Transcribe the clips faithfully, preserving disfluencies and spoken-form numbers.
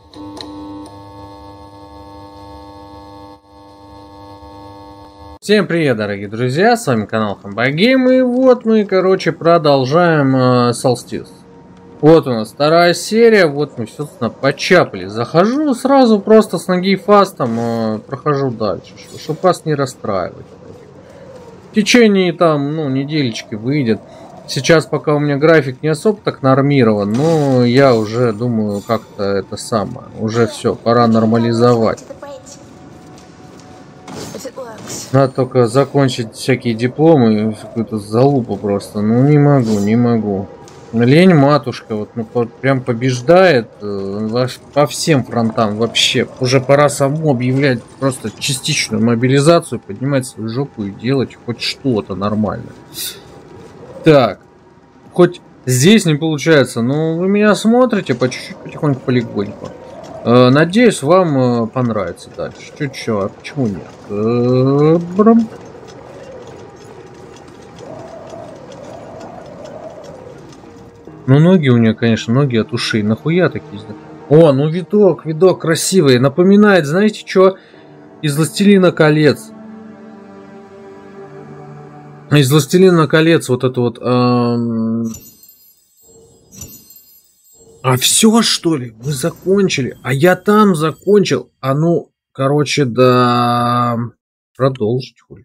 Всем привет, дорогие друзья, с вами канал Хамбагейм, и вот мы, короче, продолжаем э, Solstice. Вот у нас вторая серия, вот мы, собственно, почапали. Захожу сразу просто с ноги фастом, э, прохожу дальше, чтобы вас не расстраивать. В течение там, ну, недельечки выйдет. Сейчас пока у меня график не особо так нормирован, но я уже думаю, как-то это самое, уже все, пора нормализовать. Надо только закончить всякие дипломы, какую-то залупу просто. Ну не могу, не могу. Лень матушка, вот ну, по, прям побеждает э, по всем фронтам вообще. Уже пора саму объявлять просто частичную мобилизацию, поднимать свою жопу и делать хоть что-то нормальное. Так, хоть здесь не получается, но вы меня смотрите по чуть-чуть, потихоньку, полегоньку. Надеюсь, вам понравится дальше. Чуть-чуть, а почему нет? Брам. Ну, ноги у нее, конечно, ноги от ушей. Нахуя такие? О, ну видок, видок красивый. Напоминает, знаете, что? Из «Властелина колец». Из «Властелина колец» вот это вот... Эм... А все, что ли? Мы закончили. А я там закончил. А ну, короче, да... Продолжить, хуй.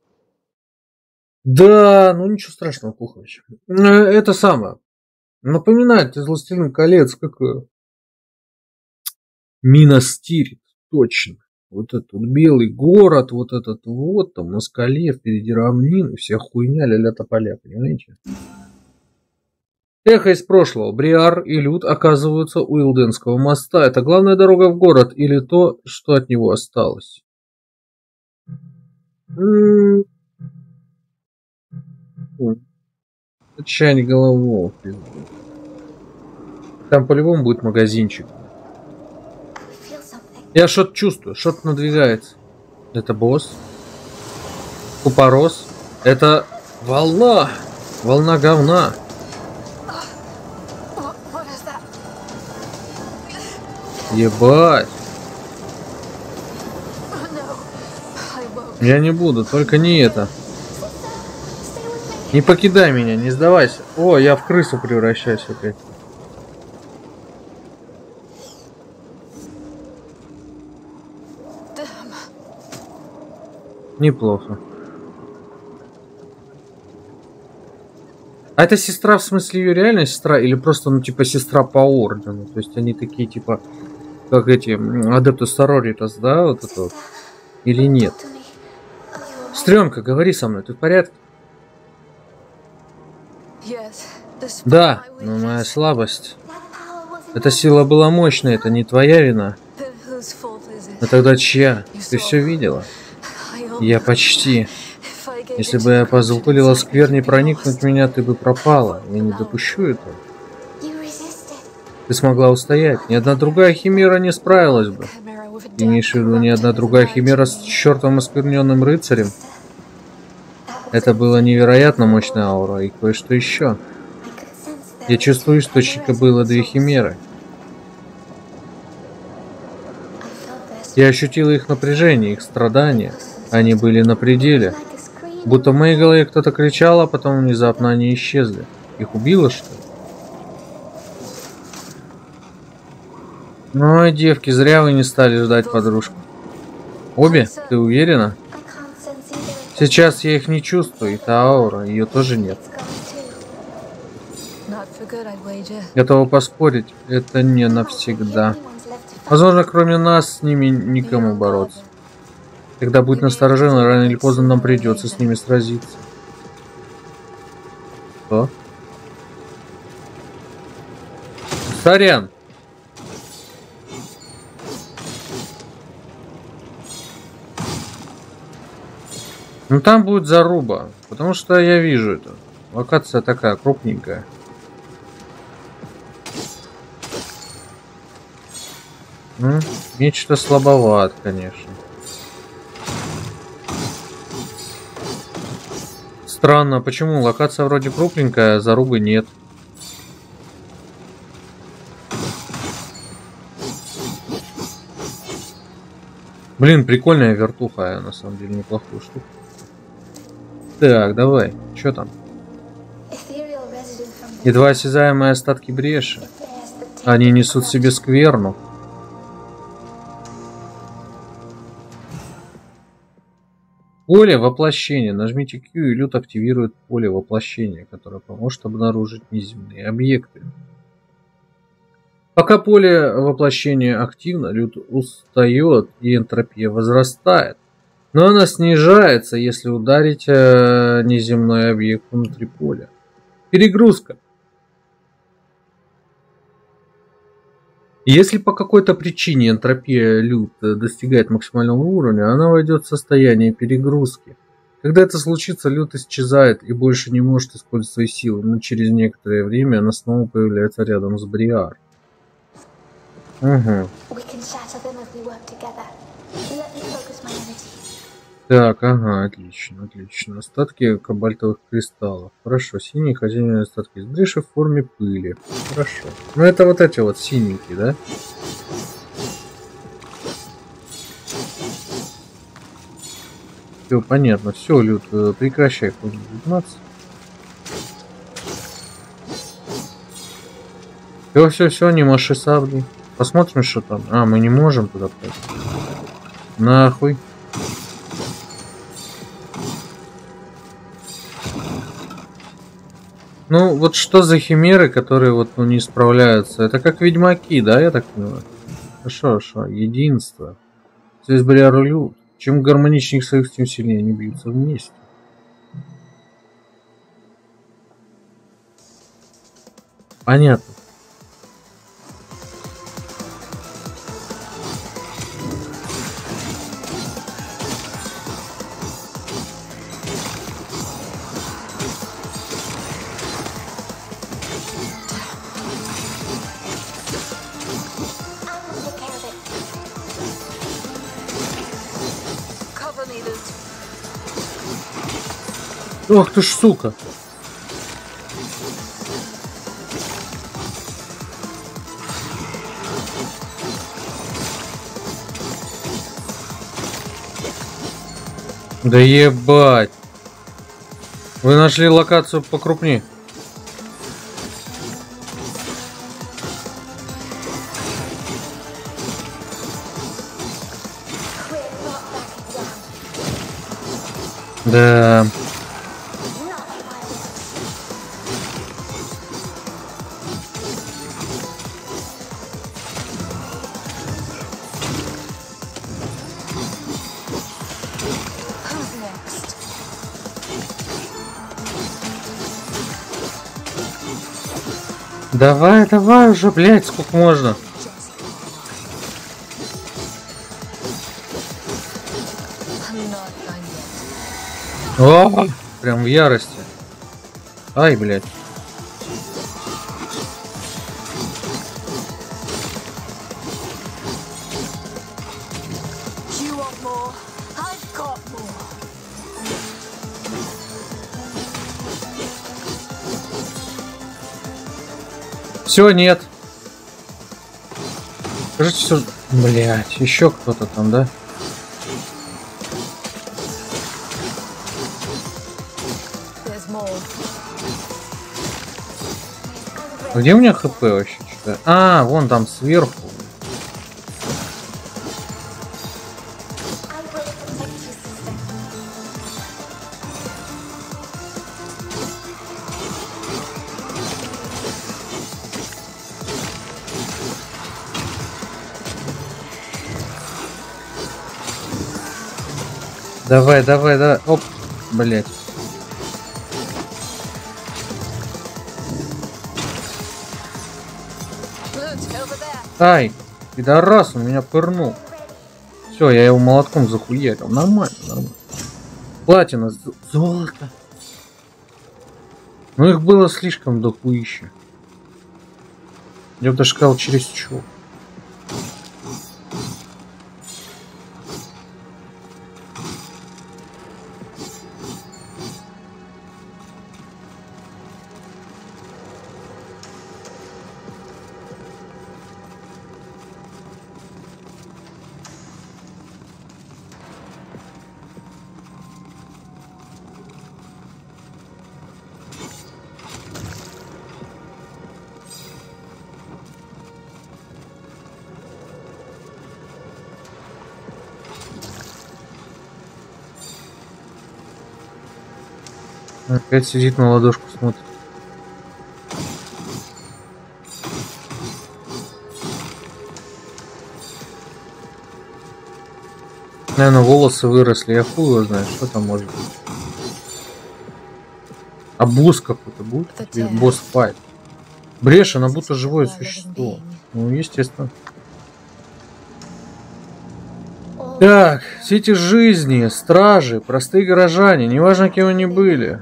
Да, ну ничего страшного, Пухович. Это самое. Напоминает из «Властелин колец», как... Минас Тирит. Точно. Вот этот вот белый город, вот этот вот, там на скале, впереди равнины, вся хуйня, ля-ля тополя, понимаете? Эхо из прошлого. Бриар и Люд оказываются у Илденского моста. Это главная дорога в город или то, что от него осталось? М-м-м. Чайник головов. Там по-любому будет магазинчик. Я что-то чувствую, что-то надвигается. Это босс. Купорос. Это волна. Волна говна. Ебать. Я не буду, только не это. Не покидай меня, не сдавайся. О, я в крысу превращаюсь опять. Неплохо. А это сестра, в смысле, ее реальная сестра? Или просто, ну, типа, сестра по ордену? То есть они такие, типа, как эти Адептус Сороритас, да, вот это вот? Или нет? Стрёмка, говори со мной, ты в порядке? Да, но моя слабость. Эта сила была мощной, это не твоя вина. А тогда чья? Ты все видела? Я почти. Если бы я позволила скверне проникнуть в меня, ты бы пропала. Я не допущу этого. Ты смогла устоять. Ни одна другая химера не справилась бы. Ты имеешь в виду ни одна другая химера с чертовым оскверненным рыцарем? Это было невероятно мощная аура и кое-что еще. Я чувствую, источника было две химеры. Я ощутила их напряжение, их страдания. Они были на пределе. Будто в моей голове кто-то кричал, а потом внезапно они исчезли. Их убило, что ли? Ой, девки, зря вы не стали ждать подружку. Обе? Ты уверена? Сейчас я их не чувствую, это аура, ее тоже нет. Готова поспорить, это не навсегда. Возможно, кроме нас с ними никому бороться. Когда будет настороженно, рано или поздно нам придется с ними сразиться. Что? Сорян. Ну там будет заруба, потому что я вижу это. Локация такая крупненькая. Ну, нечто слабоват, конечно. Странно, почему? Локация вроде крупненькая, а зарубы нет. Блин, прикольная вертуха, на самом деле неплохую штуку. Так, давай, что там? Едва осязаемые остатки бреши. Они несут в себе скверну. Поле воплощения. Нажмите Q, и Люд активирует поле воплощения, которое поможет обнаружить неземные объекты. Пока поле воплощения активно, Люд устает и энтропия возрастает. Но она снижается, если ударить э, неземной объект внутри поля. Перегрузка. Если по какой-то причине энтропия Люд достигает максимального уровня, она войдет в состояние перегрузки. Когда это случится, Люд исчезает и больше не может использовать свои силы, но через некоторое время она снова появляется рядом с Бриар. Угу. Так, ага, отлично, отлично. Остатки кобальтовых кристаллов. Хорошо, синие хозяйные остатки из бреши в форме пыли. Хорошо. Ну это вот эти вот синенькие, да? Все понятно. Все, Люд, прекращай заниматься. Все, все, все, не маши сабли. Посмотрим, что там. А, мы не можем туда пойти. Нахуй. Ну, вот что за химеры, которые вот ну, не справляются? Это как ведьмаки, да, я так понимаю? Хорошо, хорошо. Единство. Здесь Бриар и Люд. Чем гармоничнее их союз, тем сильнее они бьются вместе. Понятно. Ох ты ж, сука. Да ебать. Вы нашли локацию покрупнее. Да. Давай, давай уже, блядь, сколько можно. О, прям в ярости. Ай, блядь. Все, нет. Скажите, все. Блять, еще кто-то там, да? Где у меня хп вообще? Что-то? А, вон там сверху. Давай, давай, давай. Оп, блять. Ай, пидорас, он меня пырнул. Все, я его молотком захуярил. Нормально, нормально. Платина, золото. Ну их было слишком дохуища. Я бы даже сказал через чё. Опять сидит на ладошку, смотрит. Наверное, волосы выросли, я хуй его знаю, что там может быть. А босс какой-то будет? Босс-файт. Брешь, она будто живое существо. Ну, естественно. Так, все эти жизни, стражи, простые горожане, неважно, кем они были.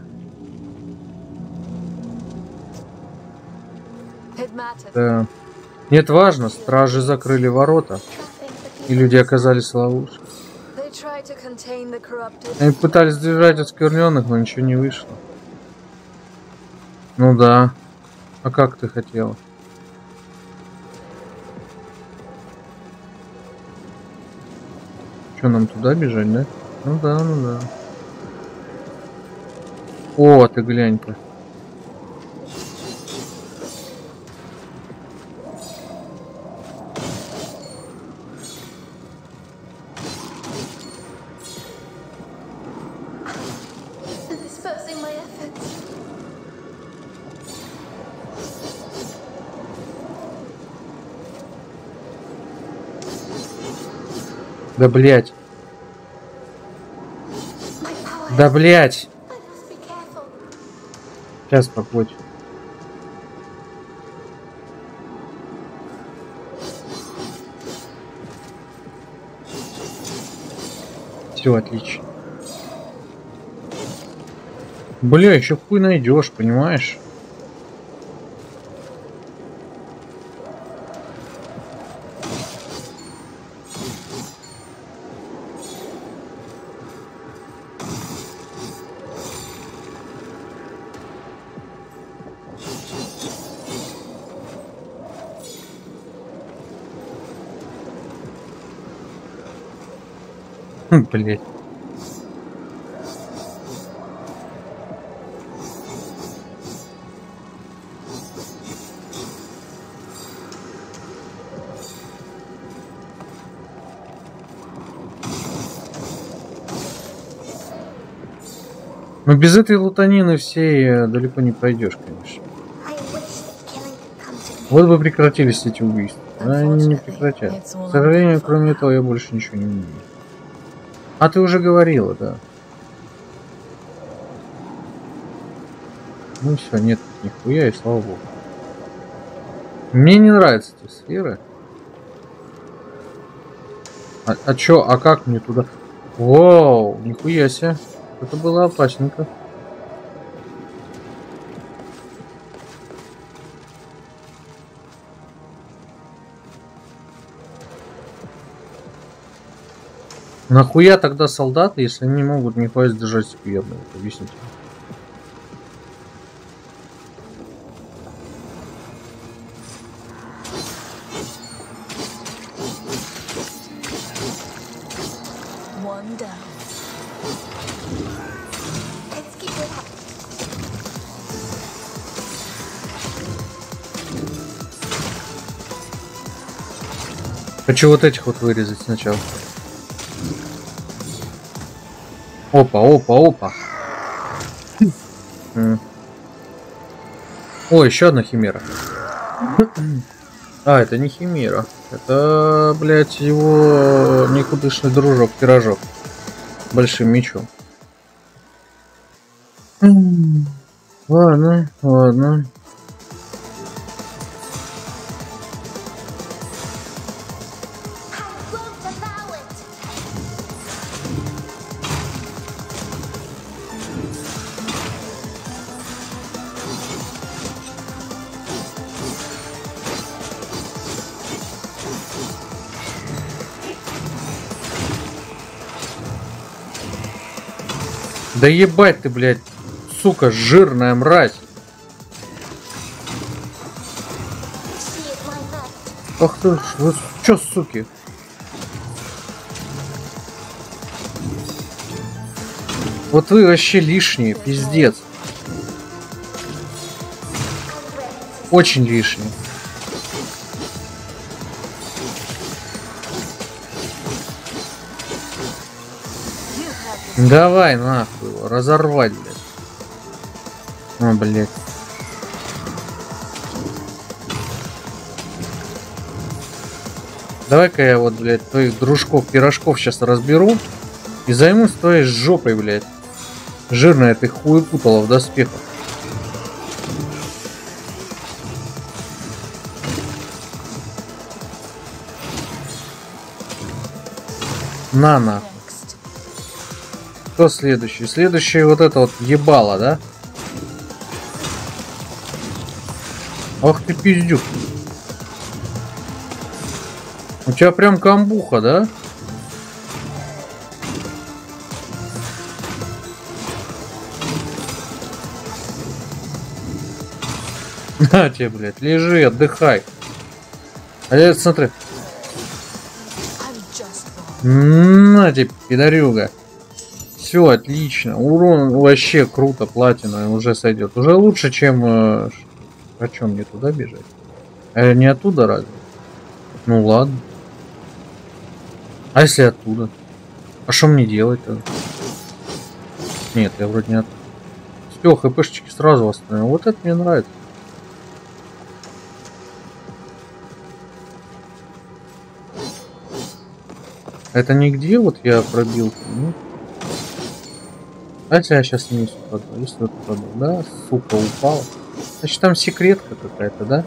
Да. Нет, важно, стражи закрыли ворота, и люди оказались в ловушке. Они пытались сдержать оскверненных, но ничего не вышло. Ну да. А как ты хотела? Что, нам туда бежать, да? Ну да, ну да. О, ты глянь-ка. Да блять. Да блять. Сейчас попоть. Все отлично. Бля, еще хуй найдешь, понимаешь? Блять. Но без этой лутанины всей далеко не пройдешь, конечно. Вот бы прекратились эти убийства. Но они не прекратят. К сожалению, кроме этого, я больше ничего не умею. А ты уже говорила, да. Ну все, нет нихуя, и слава богу. Мне не нравятся эти сферы. А, а чё, а как мне туда? Воу, нихуя себе. Это было опасненько. Нахуя тогда солдаты, если они не могут нихуя сдержать секундно? Объясните. Хочу вот этих вот вырезать сначала. Опа, опа, опа. О, еще одна химера. А, это не химера. Это, блядь, его никудышный дружок, пирожок. Большим мечом. Ладно, ладно. Да ебать ты, блядь, сука, жирная мразь. Ах ты, вы чё, суки? Вот вы вообще лишние, пиздец. Очень лишние. Давай нахуй его, разорвать, блядь. О, блядь. Давай-ка я вот, блядь, твоих дружков, пирожков сейчас разберу и займусь твоей жопой, блядь. Жирная ты хуепутала в доспехах. На, нахуй. Кто следующий? Следующий вот это вот ебало, да? Ах ты пиздюк. У тебя прям камбуха, да? На тебе, блядь, лежи, отдыхай. А я смотри. На тебе, пидорюга. Все, отлично. Урон вообще круто, платина уже сойдет. Уже лучше, чем... Э, о чем мне туда бежать? А не оттуда разве? Ну ладно. А если оттуда? А что мне делать-то? Нет, я вроде не оттуда. Все, хпшечки сразу восстановил. Вот это мне нравится. Это нигде вот я пробил. Ну. А если я сейчас вниз упаду? Если вот упаду, да, сука, упал. Значит там секретка какая-то, да?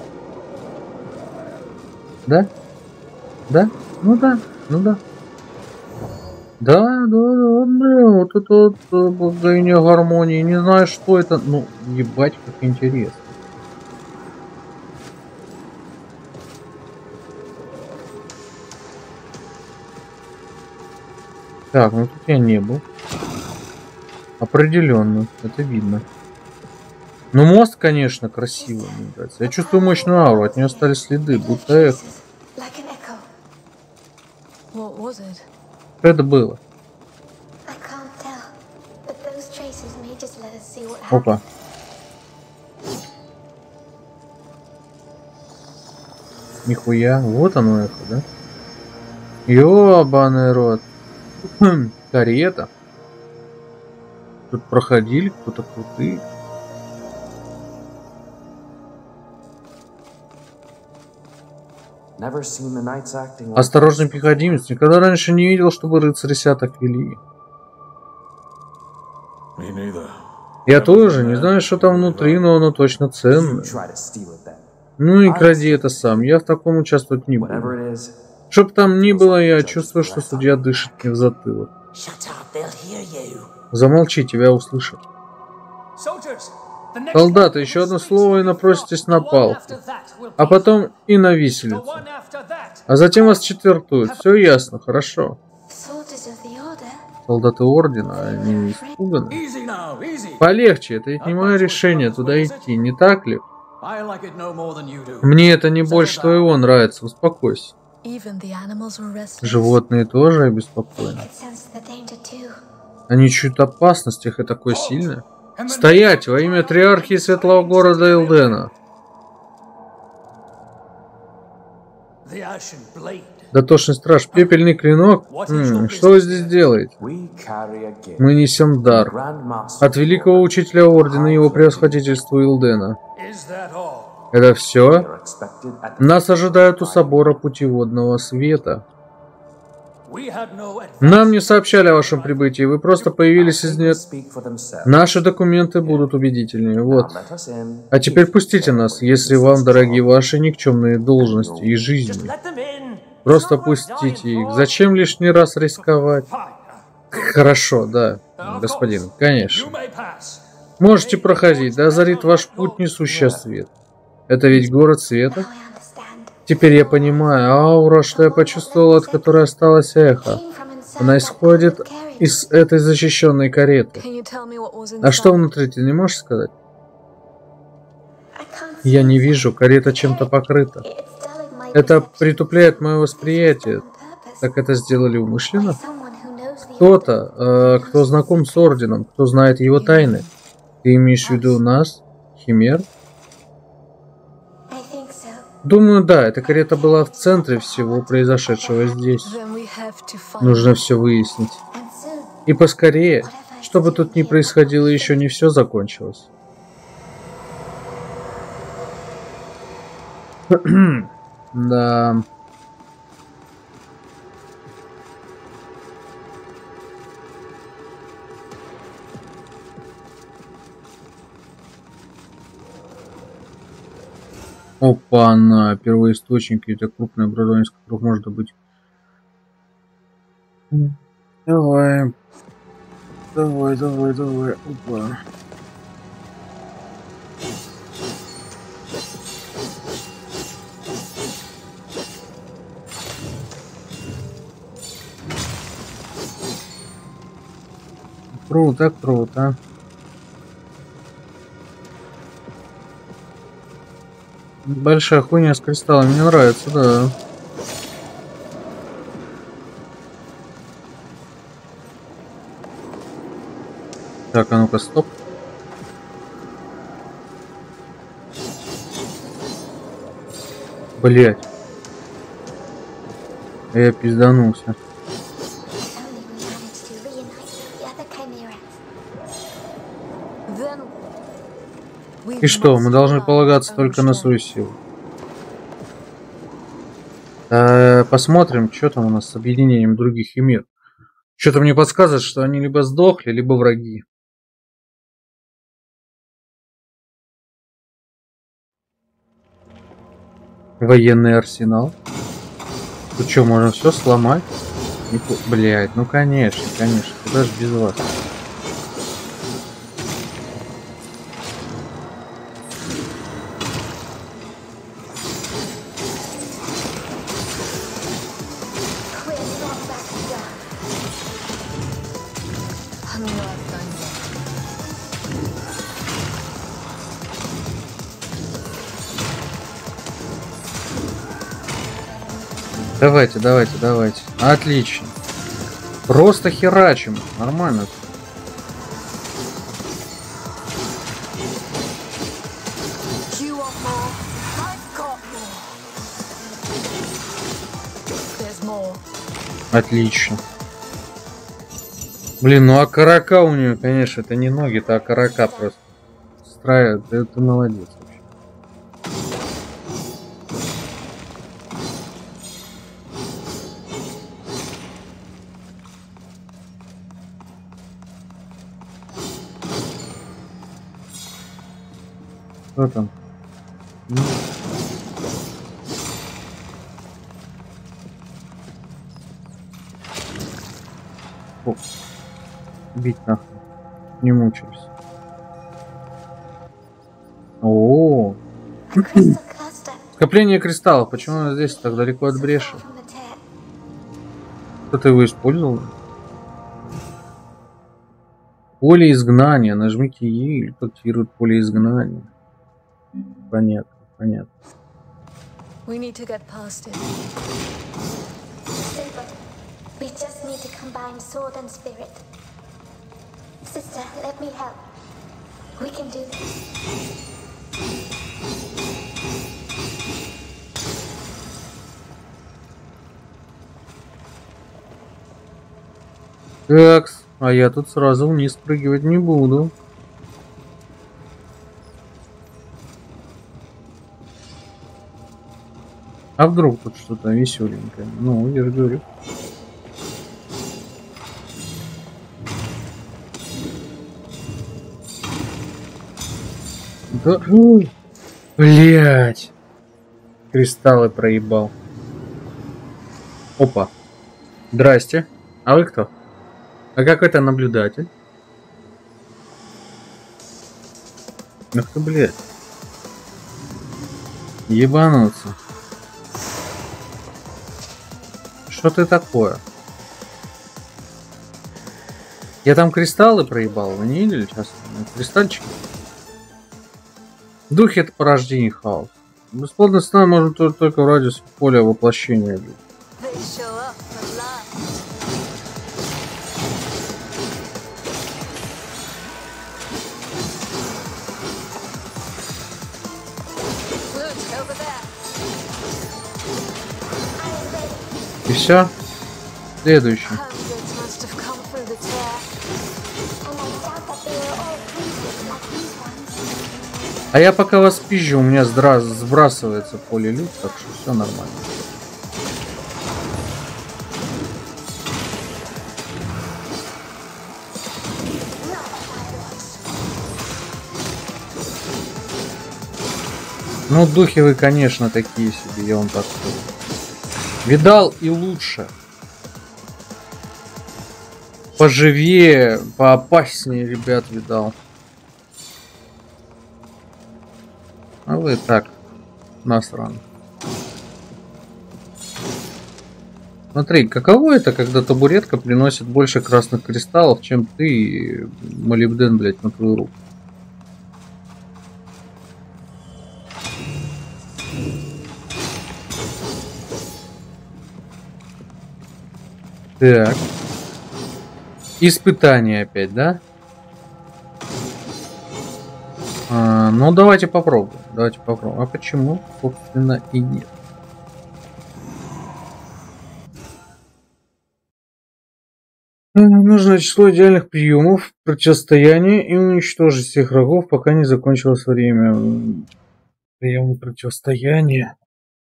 Да? Да? Ну да, ну да. Да, да, да, да, вот это вот богиня гармонии. Не знаю, что это. Ну, ебать, как интересно. Так, ну тут я не был. Определенно, это видно. Ну мост, конечно, красивый, мне нравится. Я чувствую мощную ауру, от нее остались следы, будто эхо. Что это было? Опа. Нихуя, вот оно эхо, да? Ёбаный рот. Карета. Тут проходили кто-то крутые. Осторожный пехотинец. Никогда раньше не видел, чтобы рыцари себя так вели. Я тоже не знаю, что там внутри, но оно точно ценное. Ну и кради это сам. Я в таком участвовать не буду. Чтоб там ни было, я чувствую, что судья дышит мне в затылок. Замолчи, тебя услышат. Солдаты, еще одно слово и напроситесь на палку. А потом и на виселицу. А затем вас четвертуют. Все ясно, хорошо. Солдаты ордена, они испуганы. Полегче, это ведь не мое решение туда идти, не так ли? Мне это не больше твоего нравится, успокойся. Животные тоже обеспокоены. Они чуют опасность, их и такой сильный. Стоять во имя триархии светлого города Элдена. Дотошный страж, пепельный клинок? М-м, что вы здесь делаете? Мы несем дар от великого учителя ордена и его превосходительству Элдена. Это все? Нас ожидают у собора путеводного света. Нам не сообщали о вашем прибытии, вы просто появились из нет. Наши документы будут убедительнее, вот. А теперь пустите нас, если вам дороги ваши никчемные должности и жизни. Просто пустите их. Зачем лишний раз рисковать? Хорошо, да, господин, конечно. Можете проходить, да озарит ваш путь несущий свет. Это ведь город света? Теперь я понимаю, аура, что я почувствовал, от которой осталось эхо. Она исходит из этой защищенной кареты. А что внутри, ты не можешь сказать? Я не вижу, карета чем-то покрыта. Это притупляет мое восприятие. Так это сделали умышленно? Кто-то, э, кто знаком с Орденом, кто знает его тайны. Ты имеешь в виду нас, Химер? Думаю, да, эта карета была в центре всего произошедшего здесь. Нужно все выяснить. И поскорее, что бы тут ни происходило, еще не все закончилось. Да. Опа, на первоисточники, это крупное образование, из которых можно быть. Давай. Давай, давай, давай. Опа. Круто, круто. Большая хуйня с кристаллами, мне нравится, да. Так, а ну-ка, стоп. Блять. Я пизданулся. И что, мы должны полагаться только на свою силу? Э, посмотрим, что там у нас с объединением других химер. Что-то мне подсказывает, что они либо сдохли, либо враги. Военный арсенал. Тут что, можно все сломать? Блять, ну конечно, конечно. Куда же без вас? Давайте, давайте, давайте. Отлично. Просто херачим. Нормально. Отлично. Блин, ну а карака у нее, конечно, это не ноги-то, а карака просто. Строит. Да ты молодец вообще. Что там? О, бить нахуй. Не мучаюсь. О, скопление кристаллов. Почему она здесь так далеко от бреши? Кто-то его использовал? Поле изгнания. Нажмите Е или активирует поле изгнания. Понятно, понятно. We need to get past it. Simple. We just need to combine sword and spirit. Sister, let me help. We can do this. Такс, а я тут сразу вниз спрыгивать не буду. А вдруг тут что-то веселенькое? Ну, я же говорю. Да, блять, кристаллы проебал. Опа. Здрасте. А вы кто? А какой-то наблюдатель. Ах ты, блядь. Ебануться. Что ты такое? Я там кристаллы проебал. Вы не видели сейчас? Кристальчики. Духи — это порождение хаоса. Бесплодная стена может только в радиусе поля воплощения. И все. Следующий. А я пока вас пизжу, у меня сбрасывается поле люд, так что все нормально. Ну, духи вы, конечно, такие себе, я вам так скажу. Видал и лучше. Поживее, поопаснее ребят видал. А вы так, насрано. Смотри, каково это, когда табуретка приносит больше красных кристаллов, чем ты, молибден, блядь, на твою руку. Так. Испытание опять, да? А, ну, давайте попробуем. Давайте попробуем. А почему, собственно, и нет? Нужно число идеальных приемов противостояния и уничтожить всех врагов, пока не закончилось время. Приемы противостояния.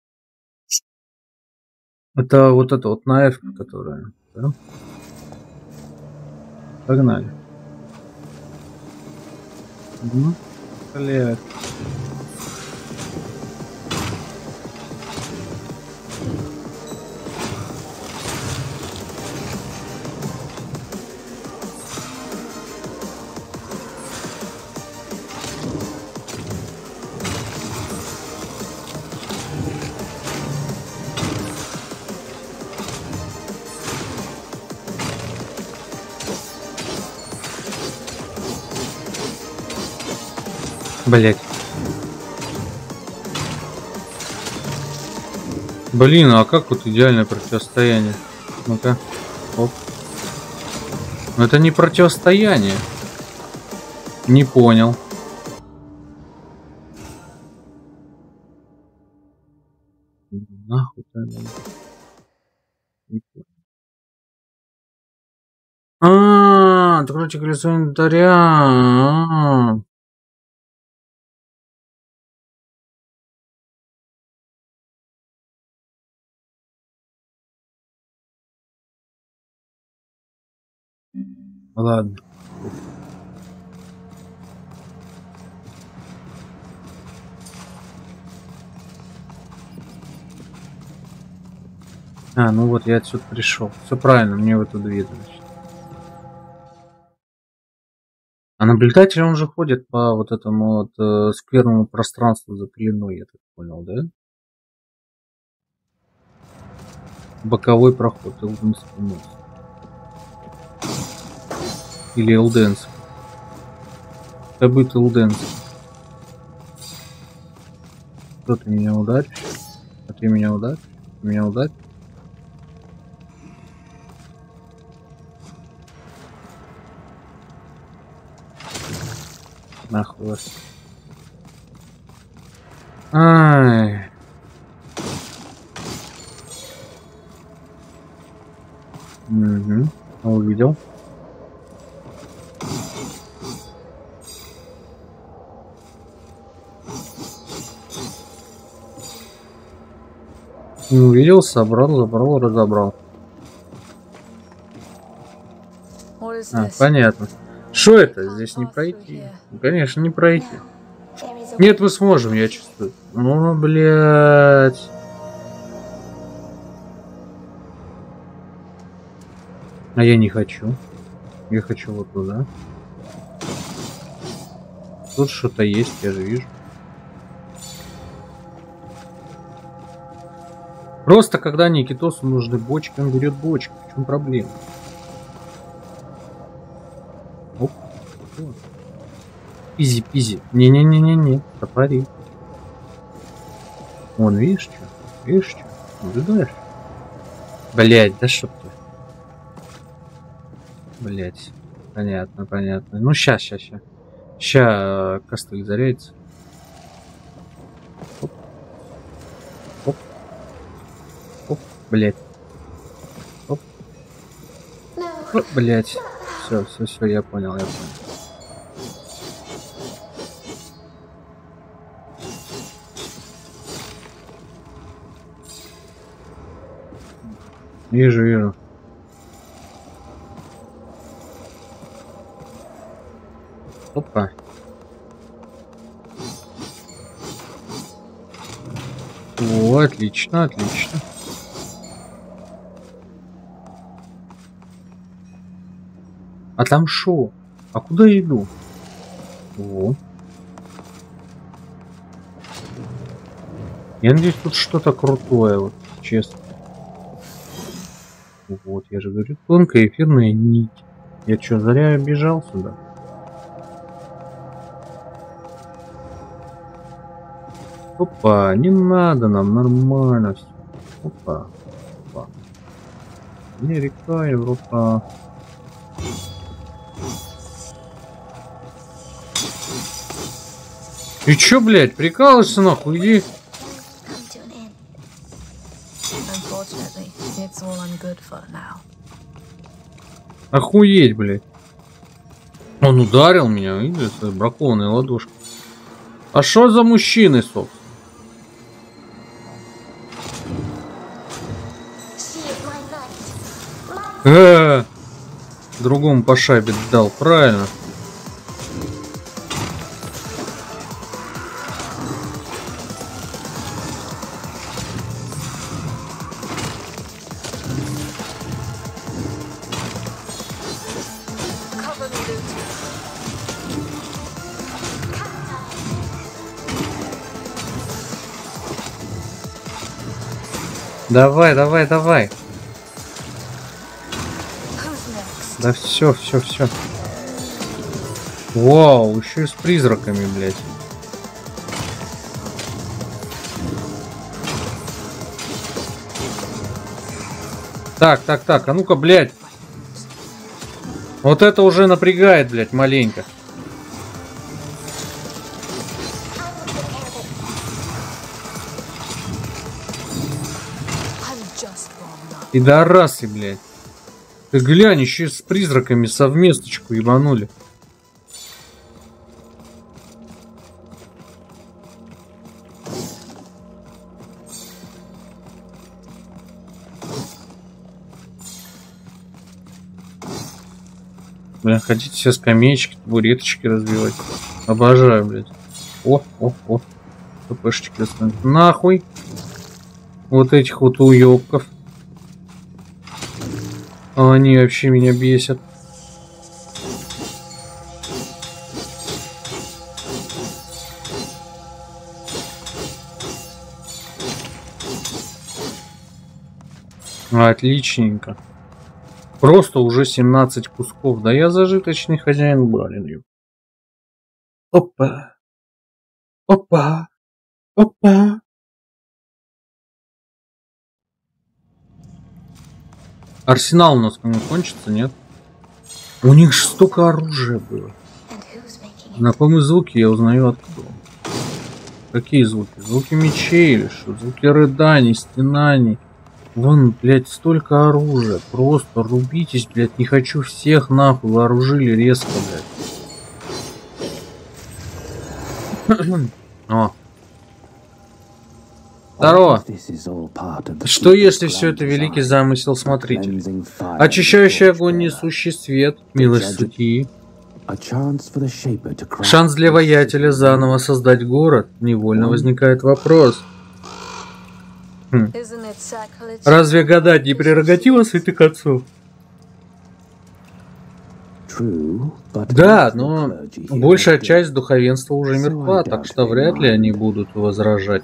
Это вот это вот на F, которая, да? Погнали. Ну, блядь. Блять. Блин, а как вот идеальное противостояние? Ну-ка. Оп. Но это не противостояние. Не понял. Нахуй ты. А, откройте колесо инвентаря. Ладно. А, ну вот я отсюда пришел. Все правильно, мне в эту дверь, значит. А наблюдатель, он же ходит по вот этому вот э, скверному пространству за пеленой, я так понял, да? Боковой проход, Элденский мост. Или Элденский. Это будет Элденский. Кто ты меня ударишь? А ты меня ударишь? Ты меня ударишь? Нахуй вас. Ай. Угу. Увидел. Не увидел, собрал, забрал, разобрал. А, понятно. Что это? Здесь не пройти? Конечно, не пройти. Нет, мы сможем, я чувствую. О, блядь. А я не хочу. Я хочу вот туда. Тут что-то есть, я же вижу. Просто когда Никитосу нужны бочки, он берет бочку. В чем проблема? Оп. Изи-пизи. Не-не-не-не-не. Топори. Вон, видишь что? Видишь что? Наблюдаешь? Блять, да что ты? Блять. Понятно, понятно. Ну, ща, ща, ща. Ща костыль заряется. Оп. Оп. Оп. Блять. Оп. Оп, блять. Все, все, все, я понял, я понял. Вижу, вижу. Опа. О, отлично, отлично. А там шо? А куда я иду? О. Я надеюсь, тут что-то крутое, вот, честно. Вот, я же говорю, тонкая эфирная нить. Я что, зря бежал сюда? Опа, не надо нам, нормально все. Опа, опа. Не река, Европа. И чё, блядь, прикалываешься нахуй, иди. Охуеть, блядь. Он ударил меня, видишь, бракованная ладошка. А что за мужчины, собственно? Э, другому по шайбе дал, правильно. Давай, давай, давай. Да все, все, все. Вау, еще и с призраками, блядь. Так, так, так, а ну-ка, блядь. Вот это уже напрягает, блядь, маленько. Пидорасы, блядь. Ты глянь, еще с призраками совместочку ебанули. Бля, хотите все скамеечки, табуреточки разбивать? Обожаю, блядь. О, о, о. ППшечки останут. Нахуй. Вот этих вот уёбков. Они вообще меня бесят. Отличненько. Просто уже семнадцать кусков. Да я зажиточный хозяин, блин. Опа. Опа. Опа. Арсенал у нас не кончится, нет? У них же столько оружия было. Знакомые звуки я узнаю откуда. Какие звуки? Звуки мечей или что? Звуки рыданий, стенаний. Вон, блядь, столько оружия. Просто рубитесь, блядь. Не хочу всех нахуй. Вооружили резко, блядь. О. Здорово. Что если все это великий замысел смотрителя? Очищающий огонь, несущий свет, милость судьи. Шанс для воятеля заново создать город. Невольно возникает вопрос. Хм. Разве гадать не прерогатива святых отцов? Да, но большая часть духовенства уже мертва, так что вряд ли они будут возражать.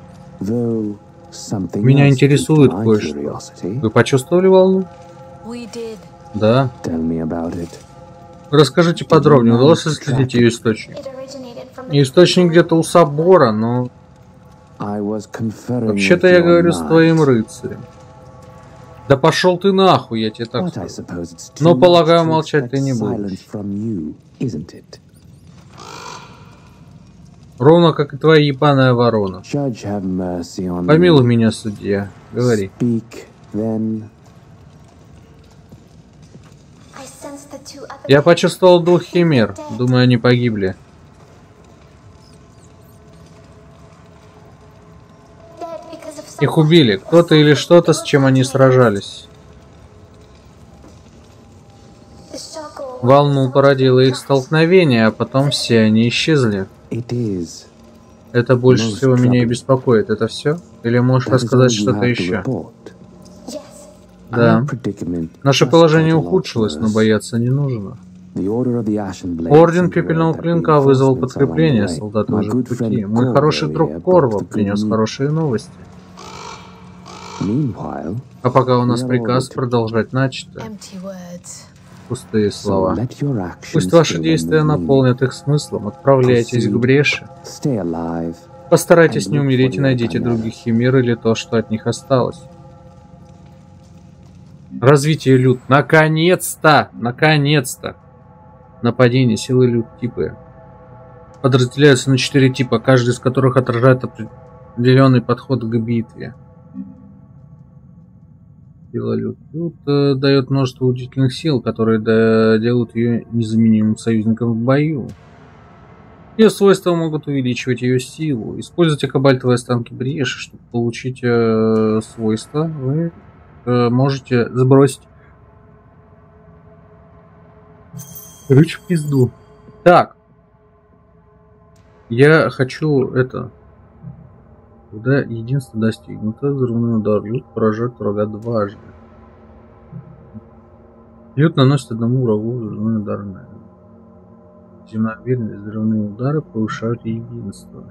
Меня интересует кое-что. Вы почувствовали волну? Да. Расскажите подробнее, удалось исследовать ее источник? Источник где-то у собора, но... Вообще-то я говорю с твоим рыцарем. Да пошел ты нахуй, я тебе так скажу. Но, полагаю, молчать ты не будешь. Ровно как и твоя ебаная ворона. Помилуй меня, судья. Говори. Я почувствовал дух химер. Думаю, они погибли. Их убили. Кто-то или что-то, с чем они сражались. Волну породило их столкновение, а потом все они исчезли. Это больше всего меня и беспокоит. Это все? Или можешь рассказать что-то еще? Да. Наше положение ухудшилось, но бояться не нужно. Орден Пепельного Клинка вызвал подкрепление, солдаты уже в пути. Мой хороший друг Корво принес хорошие новости. А пока у нас приказ продолжать начатое. Пустые слова. Пусть ваши действия наполнят их смыслом. Отправляйтесь к бреши. Постарайтесь не умереть и найдите других химер или то, что от них осталось. Развитие люд. Наконец-то! Наконец-то! Нападение силы люд типы подразделяются на четыре типа, каждый из которых отражает определенный подход к битве. Сила люд. Люд э, дает множество удивительных сил, которые да, делают ее незаменимым союзником в бою. Ее свойства могут увеличивать ее силу. Используйте кобальтовые останки бреши, чтобы получить э, свойства. Вы э, можете сбросить ключ в пизду. Так. Я хочу это. Когда единство достигнуто, взрывной удар люд поражает врага дважды. Люд наносит одному врагу взрывной удар. Земная уверенность, взрывные удары повышают единство.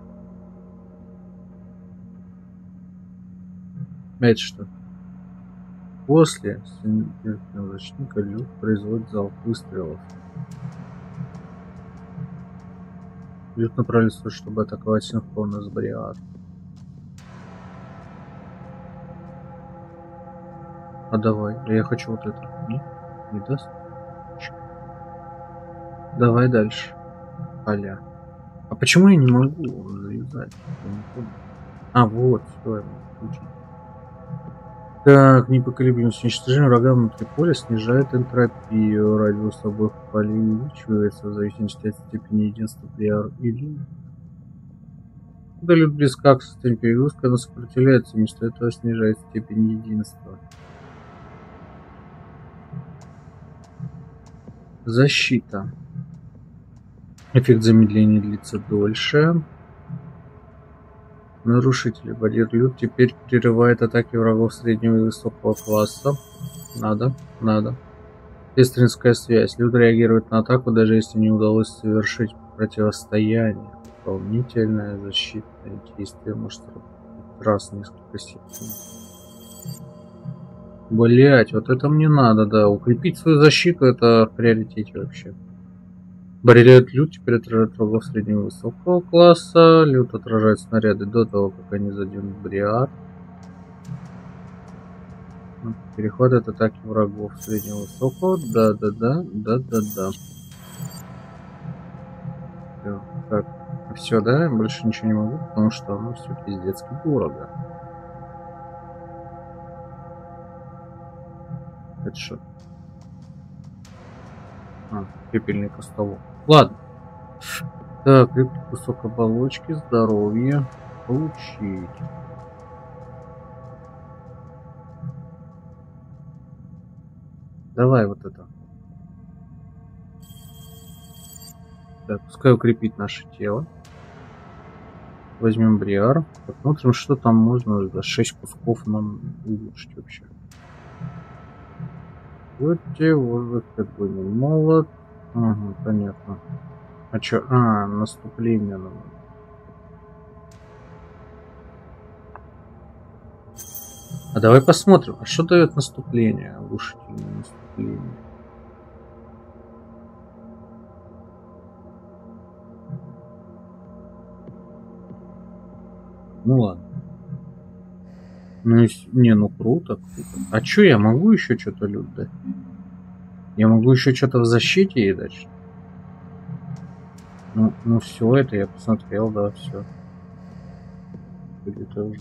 Это что? После смертного защитника люд производит залп выстрелов. Люд направляется, чтобы атаковать синхронно с Бриар. А давай, я хочу вот это. Нет? Не даст? Давай дальше. Аля. А почему я не могу завязать? Я не помню. А, вот, все, я могу включить. Так, непоколебимость. Уничтожение врага внутри поля снижает энтропию. Радиус обоих полей увеличивается в зависимости от степени единства Бриар или... Когда люд близка к состоянию перегрузки, она сопротивляется, вместо этого снижает степень единства. Защита. Эффект замедления длится дольше. Нарушители. Барьер люд теперь прерывает атаки врагов среднего и высокого класса. Надо, надо. Сестринская связь. Люд реагирует на атаку, даже если не удалось совершить противостояние. Дополнительное защитное действие может работать раз в несколько секунд. Блять, вот это мне надо, да. Укрепить свою защиту — это в приоритете вообще. Барьер люд теперь отражает врагов среднего и высокого класса. Люд отражает снаряды до того, как они заденут Бриар. Переход от атаки врагов среднего и высокого. Да-да-да, да-да-да. Так, все, да? Больше ничего не могу, потому что оно все пиздецки дорого. Это что? А, пепельный костолом. Ладно. Так, кусок оболочки, здоровье. Получить. Давай вот это. Так, пускай укрепит наше тело. Возьмем Бриар. Посмотрим, что там можно за шесть кусков нам улучшить вообще. Вот те воздух такой молот. Ага, понятно. А чё? А, наступление надо. А давай посмотрим, а что дает наступление? Оглушительное наступление. Ну ладно. Ну, не, ну круто, круто. А чё, я могу еще что-то люд дать? Я могу еще что-то в защите ей дать? Ну, ну все, это я посмотрел, да, все. Где-то уже.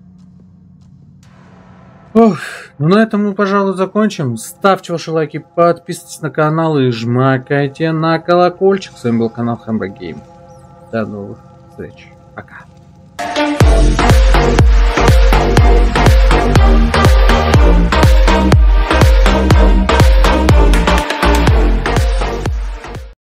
Ох, ну на этом мы, пожалуй, закончим. Ставьте ваши лайки, подписывайтесь на канал и жмакайте на колокольчик. С вами был канал Хэмбо Гейм. До новых встреч. Пока.